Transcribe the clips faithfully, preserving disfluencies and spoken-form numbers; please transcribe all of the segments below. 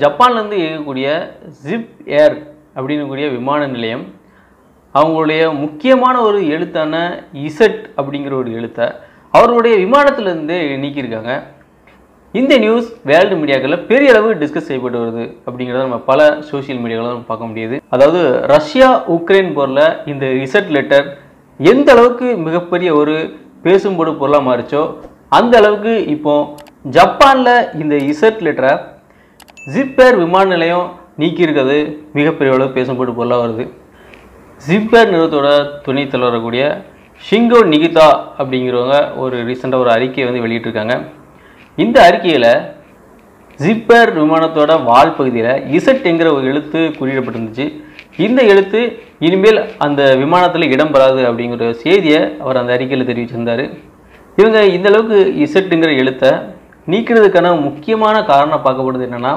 ஜப்பான்லேருந்து இயக்கக்கூடிய ஜிப் ஏர் அப்படிங்கக்கூடிய விமான நிலையம் அவங்களுடைய முக்கியமான ஒரு எழுத்தான இசட் அப்படிங்கிற ஒரு எழுத்தை அவருடைய விமானத்திலேருந்து நீக்கியிருக்காங்க. இந்த நியூஸ் வேர்ல்டு மீடியாக்களில் பெரிய அளவு டிஸ்கஸ் செய்யப்பட்டு வருது அப்படிங்கிறத நம்ம பல சோசியல் மீடியாக்களில் நம்ம பார்க்க முடியுது. அதாவது ரஷ்யா உக்ரைன் போரில் இந்த இசட் லெட்டர் எந்த அளவுக்கு மிகப்பெரிய ஒரு பேசும்பொடு பொருளாக மாறிச்சோ அந்த அளவுக்கு இப்போ ஜப்பானில் இந்த இசட் லெட்டரை ஜிப்பேர் விமான நிலையம் நீக்கியிருக்கிறது மிகப்பெரிய அளவு பேசும்பொடு பொருளாக வருது. ஜிப்பேர் நிறுவனத்தோட துணைத் தலைவர் கூடிய ஷிங்கோ நிகிதா அப்படிங்கிறவங்க ஒரு ரீசெண்டாக ஒரு அறிக்கையை வந்து வெளியிட்டிருக்காங்க. இந்த அறிக்கையில் ஜிப்பேர் விமானத்தோட வால் பகுதியில் இசட் என்கிற ஒரு எழுத்து குறியிடப்பட்டிருந்துச்சு. இந்த எழுத்து இனிமேல் அந்த விமானத்தில் இடம்பெறாது அப்படிங்கிற செய்தியை அவர் அந்த அறிக்கையில் தெரிவிச்சிருந்தார். இவங்க இந்த அளவுக்கு இசட்டுங்கிற எழுத்தை நீக்கிறதுக்கான முக்கியமான காரணம் பார்க்கப்படுது என்னென்னா,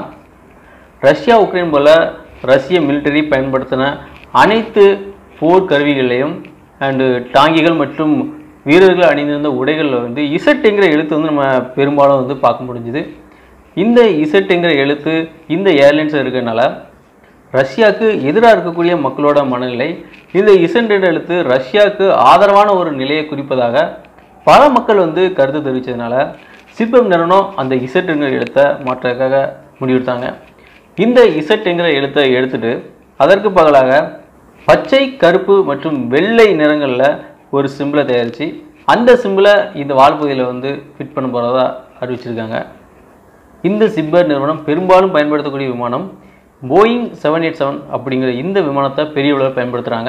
ரஷ்யா உக்ரைன் போல் ரஷ்ய மிலிட்டரி பயன்படுத்தின அனைத்து போர் கருவிகளையும் அண்டு டாங்கிகள் மற்றும் வீரர்கள் அணிந்திருந்த உடைகளில் வந்து இசட்டுங்கிற எழுத்து வந்து நம்ம பெரும்பாலும் வந்து பார்க்க முடிஞ்சுது. இந்த இசட்டுங்கிற எழுத்து இந்த ஏர்லைன்ஸில் இருக்கிறதுனால ரஷ்யாவுக்கு எதிராக இருக்கக்கூடிய மக்களோட மனநிலை இந்த இசட் என்ற எழுத்து ரஷ்யாவுக்கு ஆதரவான ஒரு நிலையை குறிப்பதாக பல மக்கள் வந்து கருத்து தெரிவித்ததுனால சிப்பம் நிறுவனம் அந்த இசட்டுங்கிற எழுத்தை மாற்றதுக்காக முடிவெடுத்தாங்க. இந்த இசட்டுங்கிற எழுத்தை எடுத்துட்டு அதற்கு பதிலாக பச்சை, கருப்பு மற்றும் வெள்ளை நிறங்களில் ஒரு சிம்பிளை தயாரித்து அந்த சிம்பிளை இந்த வால்பகுதியில் வந்து ஃபிட் பண்ண போகிறதா அறிவிச்சிருக்காங்க. இந்த சிப்பர் நிறுவனம் பெரும்பாலும் பயன்படுத்தக்கூடிய விமானம் போயிங் செவன் எயிட் செவன் அப்படிங்கிற இந்த விமானத்தை பெரிய அளவில் பயன்படுத்துகிறாங்க.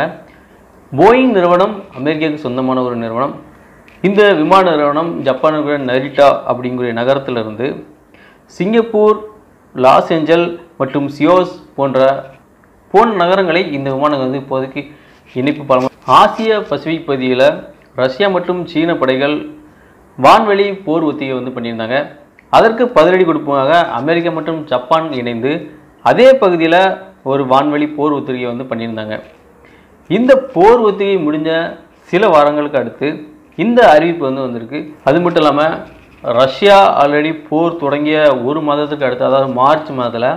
போயிங் நிறுவனம் அமெரிக்காவுக்கு சொந்தமான ஒரு நிறுவனம். இந்த விமான நிறுவனம் ஜப்பானுடைய நரிட்டா அப்படிங்கிற நகரத்திலிருந்து சிங்கப்பூர், லாஸ் ஏஞ்சல் மற்றும் சியோஸ் போன்ற போன்ற நகரங்களை இந்த விமானங்கள் வந்து இப்போதைக்கு இணைப்பு பாலம். ஆசிய பசிபிக் பகுதியில் ரஷ்யா மற்றும் சீன படைகள் வான்வெளி போர் ஒத்திகை வந்து பண்ணியிருந்தாங்க. அதற்கு பதிலடி கொடுப்பதாக அமெரிக்கா மற்றும் ஜப்பான் இணைந்து அதே பகுதியில் ஒரு வான்வெளி போர் ஒத்திகை வந்து பண்ணியிருந்தாங்க. இந்த போர் ஒத்திகை முடிஞ்ச சில வாரங்களுக்கு அடுத்து இந்த அறிவிப்பு வந்து வந்திருக்கு. அது மட்டும் இல்லாமல் ரஷ்யா ஆல்ரெடி போர் தொடங்கிய ஒரு மாதத்துக்கு அடுத்து, அதாவது மார்ச் மாதத்தில்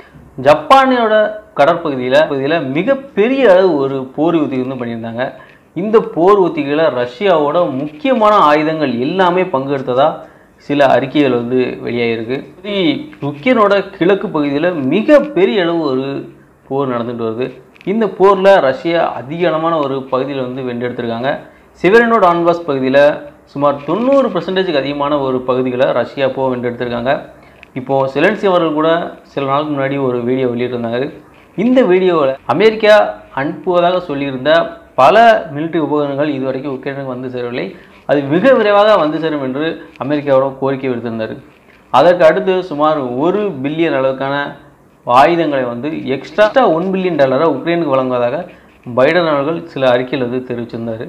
ஜப்பானோட கடற்பகுதியில் பகுதியில் மிகப்பெரிய அளவு ஒரு போர் ஒத்திகை வந்து பண்ணியிருந்தாங்க. இந்த போர் ஒத்திகையில் ரஷ்யாவோட முக்கியமான ஆயுதங்கள் எல்லாமே பங்கெடுத்ததா சில அறிக்கைகள் வந்து வெளியாகிருக்கு. உக்ரைனோட கிழக்கு பகுதியில் மிகப்பெரிய அளவு ஒரு போர் நடந்துட்டு வருது. இந்த போரில் ரஷ்யா அதிகமான ஒரு பகுதியில் வந்து வென்றெடுத்திருக்காங்க. சிவரனோ டான்பாஸ் பகுதியில் சுமார் தொண்ணூறு பர்சன்டேஜுக்கு அதிகமான ஒரு பகுதிகளை ரஷ்யா போ வென்றெடுத்திருக்காங்க. இப்போது செலன்ஸ்கி அவர்கள் கூட சில நாளுக்கு முன்னாடி ஒரு வீடியோ வெளியிட்டிருந்தாங்க. இந்த வீடியோவில் அமெரிக்கா அனுப்புவதாக சொல்லியிருந்த பல மிலிட்டரி உபகரணங்கள் இதுவரைக்கும் உக்ரைனுக்கு வந்து சேரவில்லை, அது மிக விரைவாக வந்து சேரும் என்று அமெரிக்காவோட கோரிக்கை விடுத்திருந்தார். அதற்கு அடுத்து சுமார் ஒரு பில்லியன் அளவுக்கான ஆயுதங்களை வந்து எக்ஸ்ட்ரா ஒன் பில்லியன் டாலரை உக்ரைனுக்கு வழங்குவதாக பைடன் அவர்கள் சில அறிக்கையில் வந்து தெரிவிச்சிருந்தார்.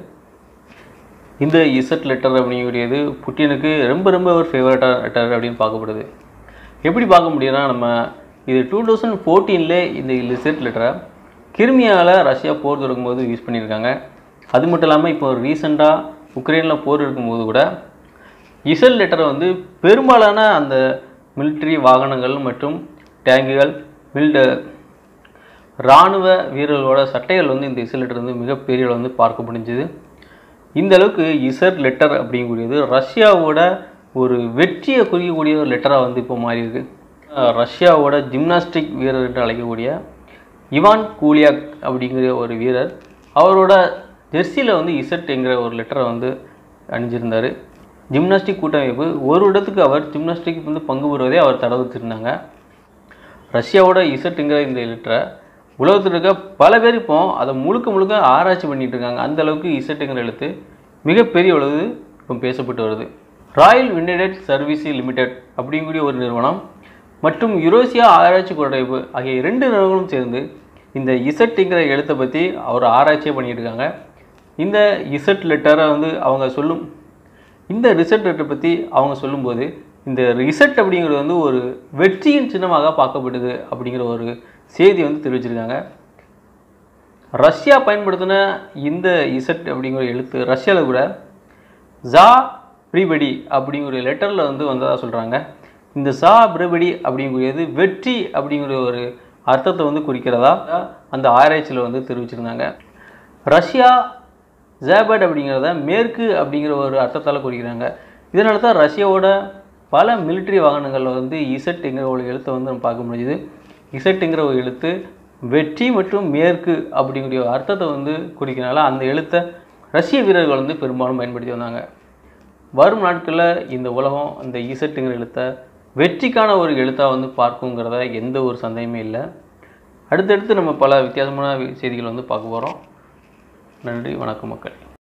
இந்த இசட் லெட்டர் அப்படிங்கிறது புட்டினுக்கு ரொம்ப ரொம்ப ஒரு ஃபேவரட்டான லெட்டர் அப்படின்னு பார்க்கப்படுது. எப்படி பார்க்க முடியும்னா, நம்ம இது டூ தௌசண்ட் ஃபோர்டீனில் இந்த இசட் லெட்டரை கிரிமியாவில் ரஷ்யா போர் தொடங்கும்போது யூஸ் பண்ணியிருக்காங்க. அது மட்டும் இல்லாமல் இப்போ ரீசெண்டாக உக்ரைனில் போர் இருக்கும்போது கூட இசட் லெட்டரை வந்து பெரும்பாலான அந்த மிலிட்ரி வாகனங்கள் மற்றும் டேங்குகள் மில்ட இராணுவ வீரர்களோட சட்டைகள் வந்து இந்த இசட் லெட்டர் வந்து மிகப்பெரிய வந்து பார்க்க முடிஞ்சுது. இந்த அளவுக்கு இசட் லெட்டர் அப்படிங்கக்கூடியது ரஷ்யாவோட ஒரு வெற்றியை குறிக்கக்கூடிய ஒரு லெட்டராக வந்து இப்போ மாறி இருக்கு. ரஷ்யாவோட ஜிம்னாஸ்டிக் வீரர் என்று அழைக்கக்கூடிய இவான் கூலியாக் அப்படிங்கிற ஒரு வீரர் அவரோட ஜெர்சியில் வந்து இசட் என்கிற ஒரு லெட்டரை வந்து அணிஞ்சிருந்தார். ஜிம்னாஸ்டிக் கூட்டமைப்பு ஒரு இடத்துக்கு அவர் ஜிம்னாஸ்டிக் வந்து பங்கு பெறுவதை அவர் தடை வச்சுருந்தாங்க. ரஷ்யாவோட இசட்டுங்கிற இந்த லெட்டரை உலகத்தில் இருக்க பல பேர் இப்போ அதை முழுக்க முழுக்க ஆராய்ச்சி பண்ணிகிட்டு இருக்காங்க. அந்த அளவுக்கு இசட்டுங்கிற எழுத்து மிகப்பெரிய அளவு இப்போ பேசப்பட்டு வருது. ராயல் விண்டேட் சர்வீஸ் லிமிடெட் அப்படிங்கக்கூடிய ஒரு நிறுவனம் மற்றும் யுரேசியா ஆராய்ச்சி கூட்டமைப்பு ஆகிய இரண்டு நிறுவனங்களும் சேர்ந்து இந்த இசட்டுங்கிற எழுத்தை பற்றி அவர் ஆராய்ச்சியை பண்ணிட்டு இருக்காங்க. இந்த இசட் லெட்டரை வந்து அவங்க சொல்லும் இந்த ரிசட் லெட்டரை பற்றி அவங்க சொல்லும்போது இந்த ரிசட் அப்படிங்கிறது வந்து ஒரு வெற்றியின் சின்னமாக பார்க்கப்படுது அப்படிங்கிற ஒரு செய்தி வந்து தெரிவிச்சிருக்காங்க. ரஷ்யா பயன்படுத்தின இந்த இசட் அப்படிங்கிற எழுத்து ரஷ்யாவில் கூட ஜா ப்ரீபடி அப்படிங்கிற லெட்டரில் வந்து வந்ததாக சொல்கிறாங்க. இந்த சா பிரபடி அப்படிங்கிறது வெற்றி அப்படிங்கிற ஒரு அர்த்தத்தை வந்து குறிக்கிறதா அந்த ஆராய்ச்சியில் வந்து தெரிவிச்சிருந்தாங்க. ரஷ்யா ஜேபட் அப்படிங்கிறத மேற்கு அப்படிங்கிற ஒரு அர்த்தத்தால் குறிக்கிறாங்க. இதனால தான் ரஷ்யாவோட பல மிலிட்ரி வாகனங்களில் வந்து இசட்டுங்கிற ஒரு எழுத்தை வந்து நம்ம பார்க்க முடியுது. இசட்டுங்கிற ஒரு எழுத்து வெற்றி மற்றும் மேற்கு அப்படிங்கிற ஒரு அர்த்தத்தை வந்து குறிக்கிறனால அந்த எழுத்தை ரஷ்ய வீரர்கள் வந்து பெரும்பாலும் பயன்படுத்தி வந்தாங்க. வரும் நாட்களில் இந்த உலகம் அந்த இசட்டுங்கிற எழுத்தை வெற்றிக்கான ஒரு எழுத்தாக வந்து பார்க்குங்கிறத எந்த ஒரு சந்தேகமே இல்லை. அடுத்தடுத்து நம்ம பல வித்தியாசமான செய்திகள் வந்து பார்க்க போகிறோம். நன்றி, வணக்கம் மக்கள்.